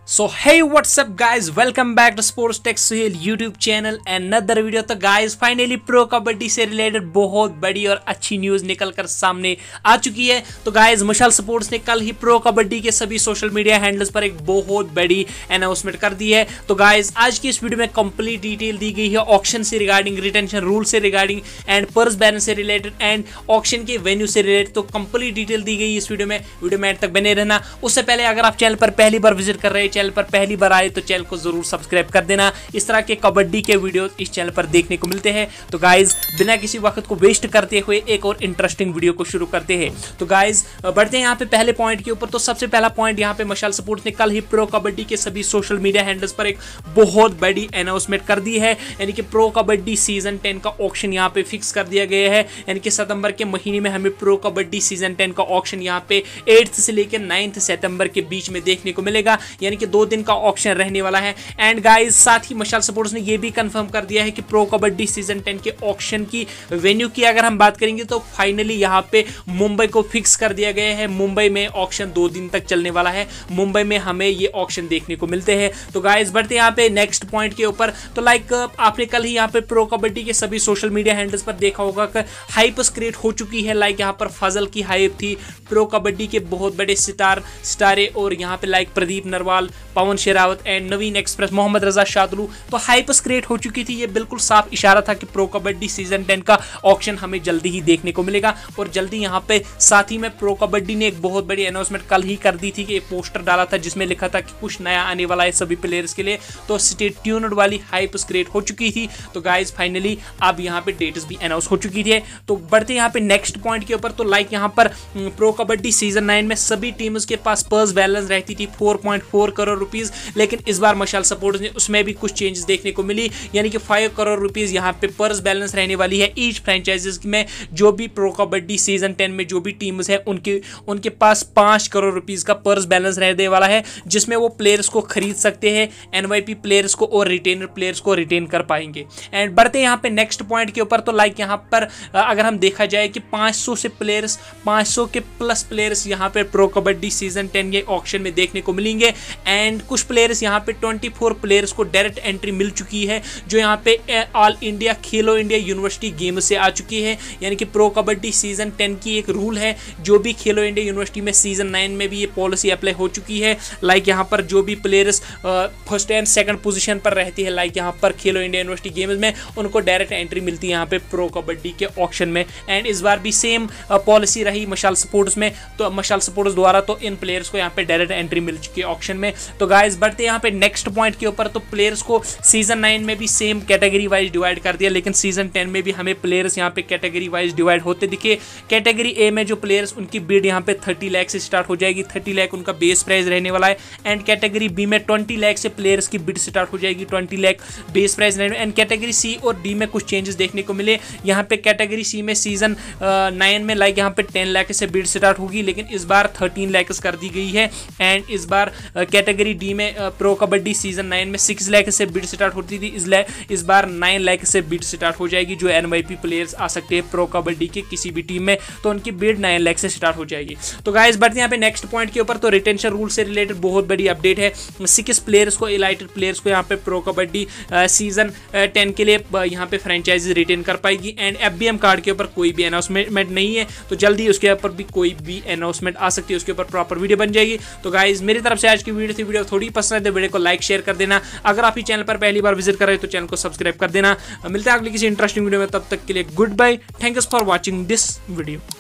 So hey, what's up guys, welcome back to Sports Tech Suhail YouTube channel and another video। तो guys finally pro Kabaddi से related बहुत बड़ी और अच्छी news निकल कर सामने आ चुकी है। तो गाइज मशाल स्पोर्ट्स ने कल ही प्रो कबड्डी के सभी सोशल मीडिया हैंडल्स पर एक बहुत बड़ी अनाउंसमेंट कर दी है। तो गाइज आज की इस वीडियो में कंप्लीट डिटेल दी गई है ऑक्शन से रिगार्डिंग, रिटेंशन रूल से रिगार्डिंग एंड पर्स बैन से रिलेटेड एंड ऑक्शन के वेन्यू से रिलेटेड। तो कंप्लीट डिटेल दी गई इस वीडियो में एंड तक बने रहना। उससे पहले अगर आप चैनल पर पहली बार विजिट कर रहे हैं, चैनल पर पहली बार आए तो चैनल को जरूर सब्सक्राइब कर देना। इस तरह के कबड्डी के वीडियो इस चैनल पर देखने को मिलते हैं। तो गाइज बिना किसी वक्त को वेस्ट करते हुए एक और इंटरेस्टिंग वीडियो को शुरू करते हैं। तो गाइज बढ़ते हैं यहाँ पे पहले पॉइंट के ऊपर। तो सबसे पहला पॉइंट यहाँ पे मशाल स्पोर्ट्स ने कल ही प्रो कबड्डी के सभी सोशल मीडिया हैंडल्स पर एक बहुत बड़ी अनाउंसमेंट कर दी है, यानी कि प्रो कबड्डी सीजन 10 का ऑक्शन यहाँ पे फिक्स कर दिया गया है। यानी कि सितंबर के महीने में हमें प्रो कबड्डी सीजन 10 का ऑक्शन यहाँ पे 8 से लेकर 9 सितंबर के बीच में देखने को मिलेगा, यानी कि 2 दिन का ऑक्शन रहने वाला है। एंड गाइस साथ ही मशाल स्पोर्ट्स ने यह भी कंफर्म कर दिया है कि प्रो कबड्डी सीजन 10 के ऑक्शन की वेन्यू की अगर हम बात करेंगे तो फाइनली यहां पे मुंबई को फिक्स कर दिया गया है। मुंबई में ऑक्शन 2 दिन तक चलने वाला है, मुंबई में हमें ये ऑक्शन देखने को मिलते हैं। तो गाइस बढ़ते हैं यहाँ पे नेक्स्ट पॉइंट के ऊपर। तो लाइक आपने कल ही यहाँ पे प्रो कबड्डी के सभी सोशल मीडिया हैंडल्स पर देखा होगा कि हाइप क्रिएट हो चुकी है। लाइक यहाँ पर फजल की हाइप थी, प्रो कबड्डी के बहुत बड़े सितारे और यहाँ पे like Pradeep Narwal, Pawan Sehrawat and Naveen express, Mohammad Reza Shadloo. तो हाइप्स क्रिएट हो चुकी थी। ये बिल्कुल साफ इशारा था कि प्रो कबड्डी सीजन 10 का ऑक्शन हमें जल्दी ही देखने को मिलेगा। और जल्दी यहाँ पे साथ ही में प्रो कबड्डी ने एक बहुत बड़ी अनाउंसमेंट कल ही कर दी थी कि एक पोस्टर डाला था जिसमें लिखा था कि कुछ नया आने वाला है सभी प्लेयर्स के लिए। तो स्टे ट्यून्ड वाली हाइप्स क्रिएट हो चुकी थी। तो गाइज फाइनली अब यहाँ पे डेट्स भी अनाउंस हो चुकी थी। तो बढ़ते यहाँ पे नेक्स्ट पॉइंट के ऊपर। तो लाइक यहाँ पर प्रो कबड्डी सीजन 9 में सभी टीम्स के पास पर्स बैलेंस रहती थी 4.4 करोड़ रुपीज, लेकिन इस बार मशाल सपोर्ट्स ने उसमें भी कुछ चेंजेस देखने को मिली, यानी कि 5 करोड़ रुपीज यहाँ पे पर्स बैलेंस रहने वाली है ईच फ्रेंचाइजीज में। जो भी प्रो कबड्डी सीजन 10 में जो भी टीम्स है उनके पास 5 करोड़ रुपीज का पर्स बैलेंस रहने वाला है, जिसमें वो प्लेयर्स को खरीद सकते हैं, एनवाईपी प्लेयर्स को और रिटेनर प्लेयर्स को रिटेन कर पाएंगे। एंड बढ़ते यहाँ पे नेक्स्ट पॉइंट के ऊपर। तो लाइक यहाँ पर अगर हम देखा जाए कि 500 के प्लस प्लेयर्स यहाँ पे प्रो कबड्डी सीजन 10 के ऑक्शन में देखने को मिलेंगे। एंड कुछ प्लेयर्स यहाँ पे 24 प्लेयर्स को डायरेक्ट एंट्री मिल चुकी है, जो यहाँ पे all India Khelo India university game से आ चुकी है। यानी कि प्रो कबड्डी सीजन 10 की एक रूल है, जो भी खेलो इंडिया यूनिवर्सिटी में सीजन 9 में भी ये पॉलिसी अप्लाई हो चुकी है। लाइक यहाँ पर जो भी players first and second position पर रहती है, लाइक यहाँ पर खेलो इंडिया यूनिवर्सिटी गेम्स में, उनको डायरेक्ट एंट्री मिलती है यहाँ पे प्रो कबड्डी के ऑक्शन में। एंड इस बार भी सेम पॉलिसी रही मशाल स्पोर्ट्स में। तो मशाल स्पोर्ट्स द्वारा तो इन प्लेयर्स को यहाँ पे डायरेक्ट एंट्री मिल चुकी है ऑक्शन में। तो गाइस बढ़ते यहाँ पे नेक्स्ट पॉइंट के ऊपर। तो प्लेयर्स को सीजन 9 में भी सेम कैटेगरी वाइज डिवाइड कर दिया, लेकिन सीजन 10 में भी हमें प्लेयर्स यहाँ पे कैटेगरी वाइज डिवाइड होते दिखे। कैटेगरी ए में जो प्लेयर्स उनकी बिड यहाँ पे 30 लाख से स्टार्ट हो जाएगी, 30 लाख उनका बेस प्राइस रहने वाला है। एंड कैटेगरी बी में 20 लाख से प्लेयर्स की बिड स्टार्ट हो जाएगी, 20 लाख बेस प्राइस रहने। एंड कैटेगरी सी और डी में कुछ चेंजेस देखने को मिले। यहाँ पे कैटेगरी सी में सीजन 9 में लाइक यहाँ पे 10 लाख से बिड स्टार्ट होगी, लेकिन इस बार 13 लाख कर दी गई है। एंड इस बार कैटेगरी डी में प्रो कबड्डी सीजन 9 में 6 लाख से बिड स्टार्ट होती थी, इस बार 9 लाख से बिड स्टार्ट हो जाएगी। जो एनवाईपी प्लेयर्स आ सकते हैं प्रो कबड्डी के किसी भी टीम में, तो उनकी बिड 9 लाख से स्टार्ट हो जाएगी। तो गाइस बढ़ते हैं यहाँ पे नेक्स्ट पॉइंट के ऊपर। तो रिटेंशन रूल से रिलेटेड बहुत बड़ी अपडेट है। 6 प्लेयर्स को, इलाइटेड प्लेयर्स को यहाँ पे प्रो कबड्डी सीजन 10 के लिए यहाँ पे फ्रेंचाइजी रिटेन कर पाएगी। एंड FBM कार्ड के ऊपर कोई भी अनाउंसमेंट नहीं है, तो जल्दी उसके ऊपर भी कोई भी अनाउंसमेंट आ सकती है, उसके ऊपर प्रॉपर वीडियो बन जाएगी। तो गाइज मेरी तरफ से आज की वीडियो थी। वीडियो थोड़ी पसंद है, वीडियो को लाइक शेयर कर देना। अगर आप ही चैनल पर पहली बार विजिट कर रहे हो तो चैनल को सब्सक्राइब कर देना। मिलते हैं अगली किसी इंटरेस्टिंग वीडियो में, तब तक के लिए good bye. Thanks for watching this video.